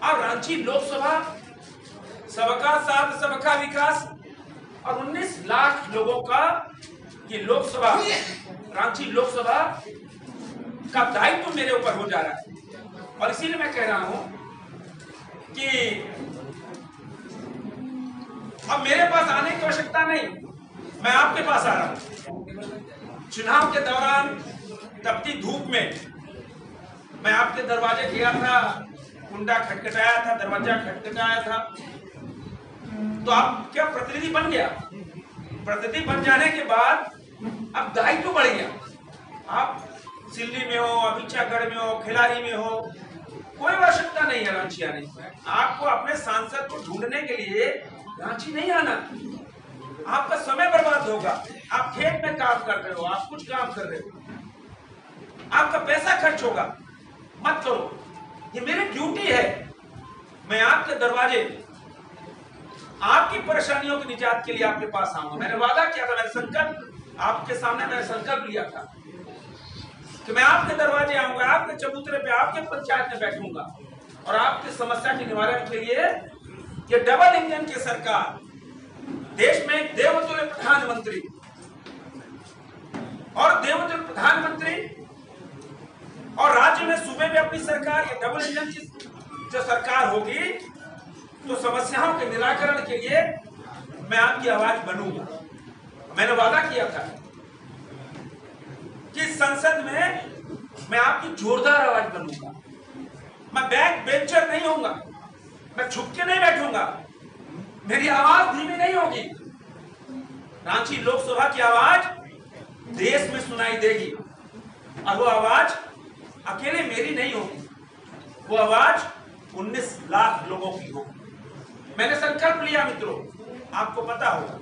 और रांची लोकसभा सबका साथ सबका विकास और 19 लाख लोगों का ये लोकसभा, रांची लोकसभा का दायित्व मेरे ऊपर हो जा रहा है। और इसीलिए मैं कह रहा हूं कि अब मेरे पास आने की आवश्यकता नहीं, मैं आपके पास आ रहा हूं। चुनाव के दौरान तपती धूप में मैं आपके दरवाजे गया था, कुंडा खटखटाया था, दरवाजा खटखटाया था, तो आप क्या प्रतिनिधि बन गया। प्रतिनिधि बन जाने के बाद अब दायित्व बढ़ गया। आप सिल्ली में हो, अभिचागढ़ में हो, खिलाड़ी में हो, कोई आवश्यकता नहीं है रांची आने की। आपको अपने सांसद को ढूंढने के लिए रांची नहीं आना, आपका समय बर्बाद होगा। आप खेत में काम कर रहे हो, आप कुछ काम कर रहे हो, आपका पैसा खर्च होगा, मत करो। ये मेरी ड्यूटी है। मैं आपके दरवाजे, आपकी परेशानियों की निजात के लिए आपके पास आऊंगा। मैंने वादा किया था, मैंने संकल्प आपके सामने मैंने संकल्प लिया था कि मैं आपके दरवाजे आऊंगा, आपके चबूतरे पे, आपके पंचायत में बैठूंगा और आपकी समस्या के निवारण के लिए ये डबल इंजन की सरकार, देश में एक देवतुल्य प्रधानमंत्री और देवतुल्य प्रधानमंत्री और राज्य में सूबे में अपनी सरकार, ये डबल इंजन की जो सरकार होगी तो समस्याओं के निराकरण के लिए मैं आपकी आवाज बनूंगा। मैंने वादा किया था कि संसद में मैं आपकी जोरदार आवाज बनूंगा। मैं बैक बेंचर नहीं होऊंगा, मैं झुक के नहीं बैठूंगा, मेरी आवाज धीमी नहीं होगी। रांची लोकसभा की आवाज देश में सुनाई देगी और वो आवाज अकेले मेरी नहीं होगी, वो आवाज 19 लाख लोगों की होगी। मैंने संकल्प लिया मित्रों, आपको पता होगा,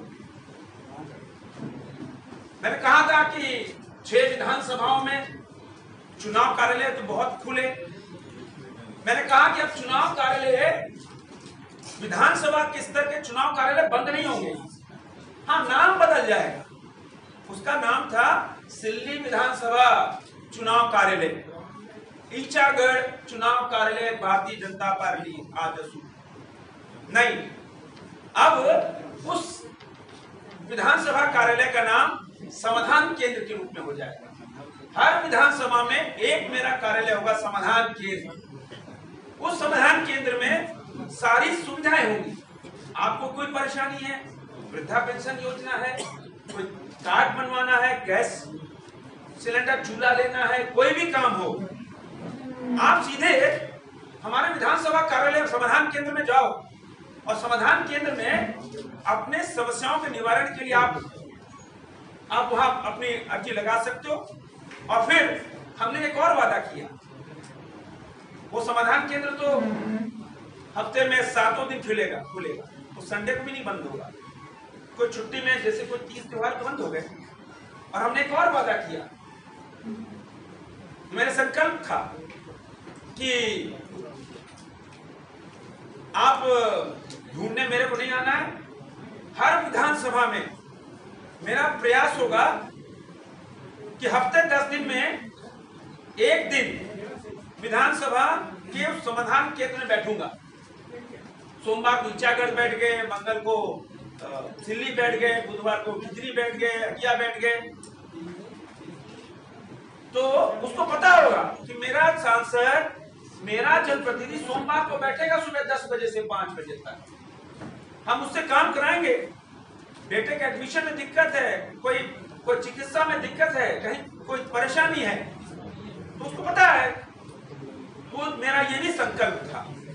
मैंने कहा था कि 6 विधानसभाओं में चुनाव कार्यालय तो बहुत खुले। मैंने कहा कि अब चुनाव कार्यालय, विधानसभा के स्तर के चुनाव कार्यालय बंद नहीं होंगे। हाँ, नाम बदल जाएगा। उसका नाम था सिल्ली विधानसभा चुनाव कार्यालय, ईचागढ़ चुनाव कार्यालय भारतीय जनता पार्टी आजसू नहीं। अब उस विधानसभा कार्यालय का नाम समाधान केंद्र के रूप में हो जाएगा। हर विधानसभा में एक मेरा कार्यालय होगा, समाधान केंद्र। उस समाधान केंद्र में सारी सुविधाएं होंगी। आपको कोई परेशानी है, वृद्धा पेंशन योजना है, कोई कार्ड बनवाना है, गैस सिलेंडर चूल्हा लेना है, कोई भी काम हो, आप सीधे हमारे विधानसभा कार्यालय समाधान केंद्र में जाओ और समाधान केंद्र में अपने समस्याओं के निवारण के लिए आप वहां अपनी अर्जी लगा सकते हो। और फिर हमने एक और वादा किया, वो समाधान केंद्र तो हफ्ते में 7 दिन खुलेगा, तो संडे को भी नहीं बंद होगा। कोई छुट्टी में, जैसे कोई 30 त्योहार तो बंद हो गए। और हमने एक और वादा किया, मेरा संकल्प था कि आप ढूंढने मेरे को नहीं आना है। हर विधानसभा में मेरा प्रयास होगा कि हफ्ते 10 दिन में एक दिन विधानसभा के उस समाधान केंद्र में बैठूंगा। सोमवार को ईचागढ़ बैठ गए, मंगल को सिल्ली बैठ गए, बुधवार को खिजरी बैठ गए, हटिया बैठ गए। तो उसको पता होगा कि मेरा सांसद, मेरा जनप्रतिनिधि सोमवार को बैठेगा सुबह 10 बजे से 5 बजे तक। हम उससे काम कराएंगे। बेटे के एडमिशन में दिक्कत है, कोई चिकित्सा में दिक्कत है, कहीं कोई परेशानी है, तो उसको पता है। तो मेरा ये भी संकल्प था